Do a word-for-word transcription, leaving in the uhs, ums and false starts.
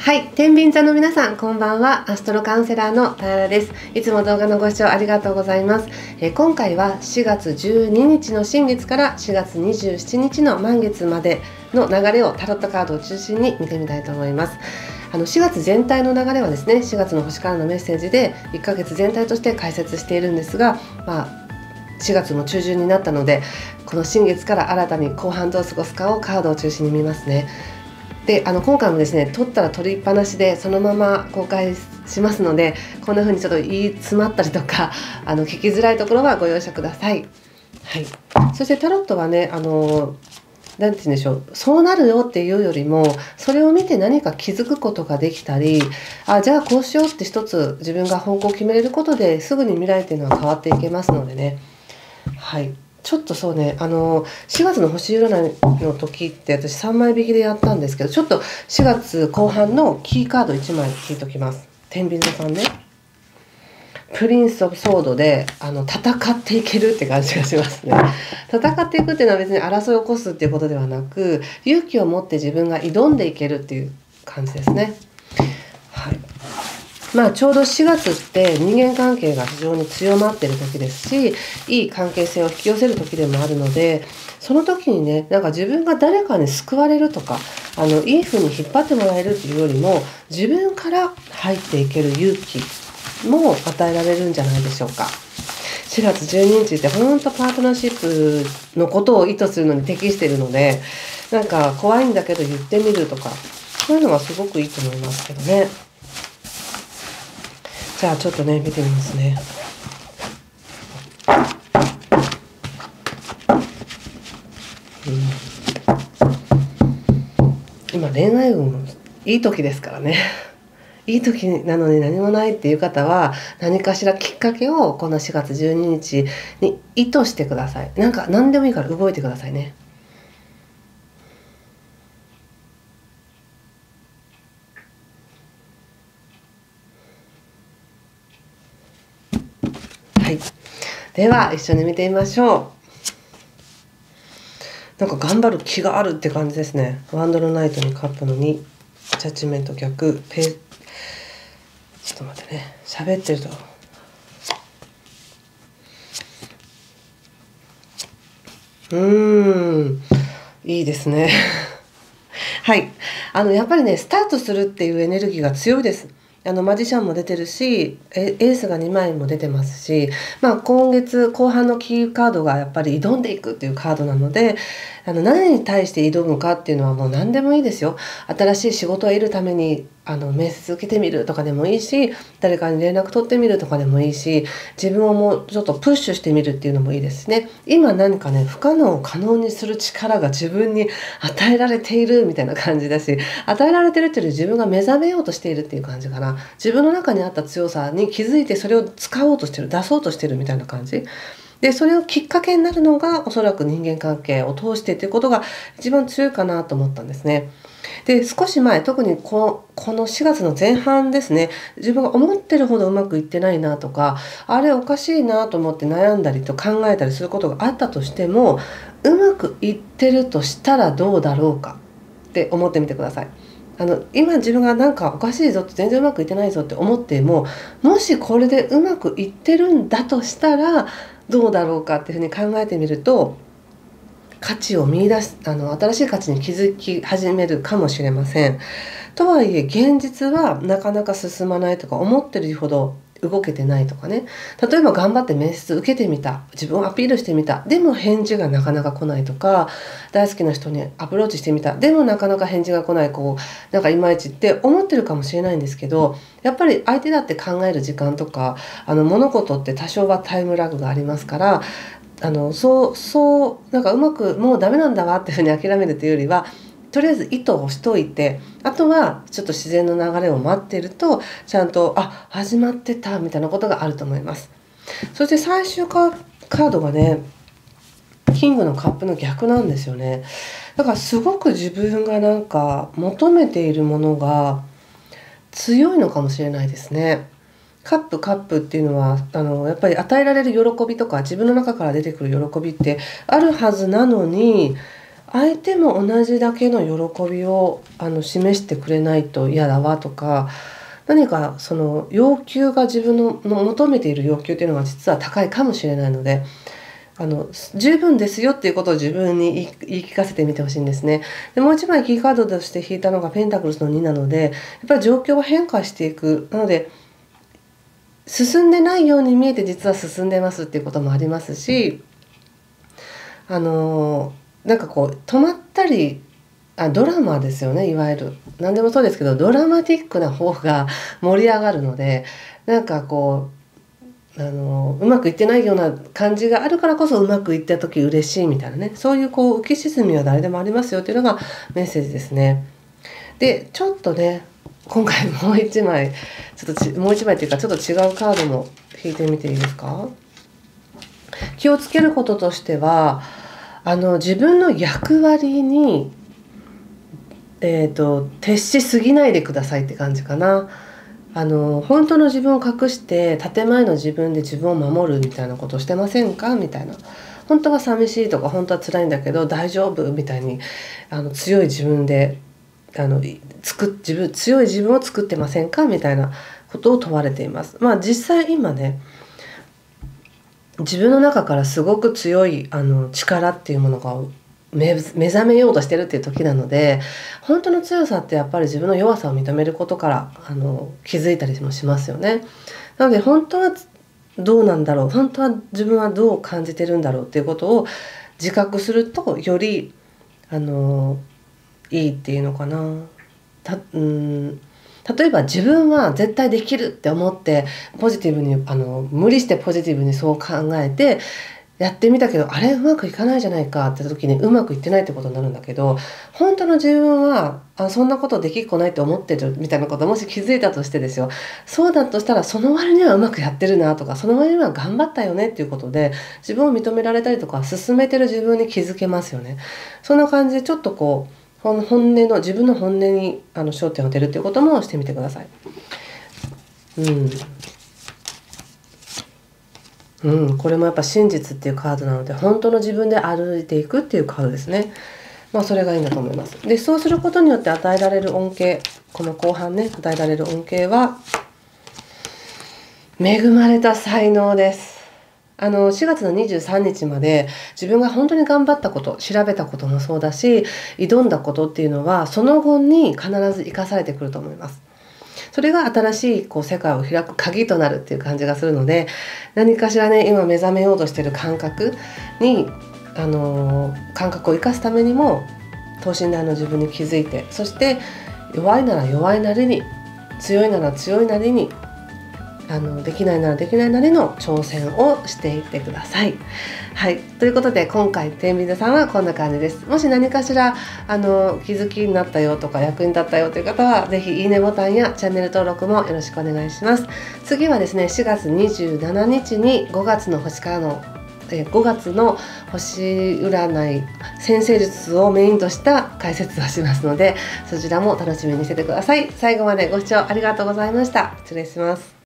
はい、天秤座の皆さん、こんばんは。アストロカウンセラーのターラです。いつも動画のご視聴ありがとうございます。えー、今回はしがつじゅうににちの新月からしがつにじゅうしちにちの満月までの流れをタロットカードを中心に見てみたいと思います。あのしがつ全体の流れはですね、しがつの星からのメッセージでいっかげつ全体として解説しているんですが、まあ、しがつも中旬になったので、この新月から新たに後半どう過ごすかをカードを中心に見ますね。であの今回もですね、撮ったら撮りっぱなしでそのまま公開しますので、こんな風にちょっと言い詰まったりとかあの聞きづらいところはご容赦ください。はい、そしてタロットはね、あのなんて言うんでしょう、そうなるよっていうよりも、それを見て何か気づくことができたり、あじゃあこうしようって一つ自分が方向を決めれることですぐに未来っていうのは変わっていけますのでね。はい、ちょっとそうね、あのしがつの星占いの時って私さんまい引きでやったんですけど、ちょっとしがつこう半のキーカードいちまい引いときます。天秤座さんね、プリンス・オブ・ソードであの戦っていけるって感じがしますね。戦っていくっていうのは別に争いを起こすっていうことではなく、勇気を持って自分が挑んでいけるっていう感じですね。はい、まあ、ちょうどしがつって人間関係が非常に強まっている時ですし、いい関係性を引き寄せる時でもあるので、その時にね、なんか自分が誰かに救われるとか、あのいい風に引っ張ってもらえるっていうよりも、自分から入っていける勇気も与えられるんじゃないでしょうか。しがつじゅうににちって本当パートナーシップのことを意図するのに適しているので、なんか怖いんだけど言ってみるとか、そういうのがすごくいいと思いますけどね。じゃあちょっとね見てみますね。うん、今恋愛運いい時ですからね。いい時なのに何もないっていう方は、何かしらきっかけをこのしがつじゅうににちに意図してください。なんか何でもいいから動いてくださいね。はい、では一緒に見てみましょう。なんか頑張る気があるって感じですね。ワンドのナイトにカップのに、ジャッジメント逆、ペーちょっと待ってね、喋ってるとうーんいいですね。はい、あのやっぱりね、スタートするっていうエネルギーが強いです。あのマジシャンも出てるし、エースがにまいも出てますし、まあ、今月後半のキーカードがやっぱり挑んでいくっていうカードなので、あの何に対して挑むかっていうのはもう何でもいいですよ。新しい仕事を得るためにあの面接受けてみるとかでもいいし、誰かに連絡取ってみるとかでもいいし、自分をもうちょっとプッシュしてみるっていうのもいいですね。今何かね、不可能を可能にする力が自分に与えられているみたいな感じだし、与えられてるっていうより自分が目覚めようとしているっていう感じかな。自分の中にあった強さに気づいて、それを使おうとしてる、出そうとしてるみたいな感じで、それをきっかけになるのがおそらく人間関係を通してということが一番強いかなと思ったんですね。で、少し前、特にここのしがつの前半ですね、自分が思ってるほどうまくいってないなとか、あれおかしいなと思って悩んだりと考えたりすることがあったとしても、うまくいってるとしたらどうだろうかって思ってみてください。あの今自分がなんかおかしいぞって、全然うまくいってないぞって思っても、もしこれでうまくいってるんだとしたらどうだろうかっていうふうに考えてみると、価値を見出す、あの新しい価値に気づき始めるかもしれません。とはいえ現実はなかなか進まないとか、思ってるほど動けてないとかね。例えば頑張って面接受けてみた、自分をアピールしてみた、でも返事がなかなか来ないとか、大好きな人にアプローチしてみた、でもなかなか返事が来ない、こうなんかいまいちって思ってるかもしれないんですけど、やっぱり相手だって考える時間とか、あの物事って多少はタイムラグがありますから、あのそうそうなんかうまくもうダメなんだわっていうふうに諦めるというよりは、とりあえず意図をしといて、あとはちょっと自然の流れを待っていると、ちゃんとあ始まってたみたいなことがあると思います。そして最終カードがね、キングのカップの逆なんですよね。だからすごく自分がなんか求めているものが強いのかもしれないですね。カップカップっていうのはあのやっぱり与えられる喜びとか、自分の中から出てくる喜びってあるはずなのに、 相手も同じだけの喜びをあの示してくれないと嫌だわとか、何かその要求が自分のの求めている要求っていうのが実は高いかもしれないので、あの十分ですよっていうことを自分に言い言い聞かせてみてほしいんですね。でもう一枚キーカードとして引いたのがペンタクルスのになので、やっぱり状況は変化していく。なので進んでないように見えて実は進んでますっていうこともありますし、あのなんかこう止まったり、あドラマですよね。いわゆる何でもそうですけど、ドラマティックな方が盛り上がるので、なんかこうあのうまくいってないような感じがあるからこそ、うまくいった時嬉しいみたいなね、そういうこう浮き沈みは誰でもありますよっていうのがメッセージですね。でちょっとね、今回もう一枚ちょっとちもう一枚っていうかちょっと違うカードも引いてみていいですか。気をつけることとしては、あの自分の役割にえーと、徹しすぎないでくださいって感じかな。あの本当の自分を隠して建前の自分で自分を守るみたいなことをしてませんかみたいな。本当は寂しいとか本当は辛いんだけど大丈夫みたいに、あの強い自分であの作自分強い自分を作ってませんかみたいなことを問われています。まあ実際今ね、自分の中からすごく強いあの力っていうものが目目覚めようとしてるっていう時なので、本当の強さってやっぱり自分の弱さを認めることからあの気づいたりもしますよね。なので本当はどうなんだろう、本当は自分はどう感じてるんだろうっていうことを自覚すると、よりあのいいっていうのかな。たうん例えば自分は絶対できるって思ってポジティブにあの無理してポジティブにそう考えてやってみたけど、あれうまくいかないじゃないかって時にうまくいってないってことになるんだけど、本当の自分はあそんなことできっこないって思ってるみたいなこともし気づいたとしてですよ、そうだとしたらその割にはうまくやってるなとか、その割には頑張ったよねっていうことで自分を認められたりとか、進めてる自分に気づけますよね。そんな感じでちょっとこう本音の自分の本音にあの焦点を当てるっていうこともしてみてください。うんうん、これもやっぱ真実っていうカードなので、本当の自分で歩いていくっていうカードですね。まあそれがいいんだと思います。でそうすることによって与えられる恩恵、この後半ね与えられる恩恵は恵まれた才能です。あのしがつのにじゅうさんにちまで自分が本当に頑張ったこと、調べたこともそうだし挑んだことっていうのはその後に必ず生かされてくると思います。それが新しいこう世界を開く鍵となるっていう感じがするので、何かしらね今目覚めようとしてる感覚に、あのー感覚を生かすためにも等身大の自分に気づいて、そして弱いなら弱いなりに、強いなら強いなりに、あのできないならできないなりの挑戦をしていってください。はい、ということで今回天秤座さんはこんな感じです。もし何かしらあの気づきになったよとか役に立ったよという方はぜひいいねボタンやチャンネル登録もよろしくお願いします。次はですねしがつにじゅうしちにちにごがつの星からのえごがつの星占い占星術をメインとした解説をしますので、そちらも楽しみにしててください。最後までご視聴ありがとうございました。失礼します。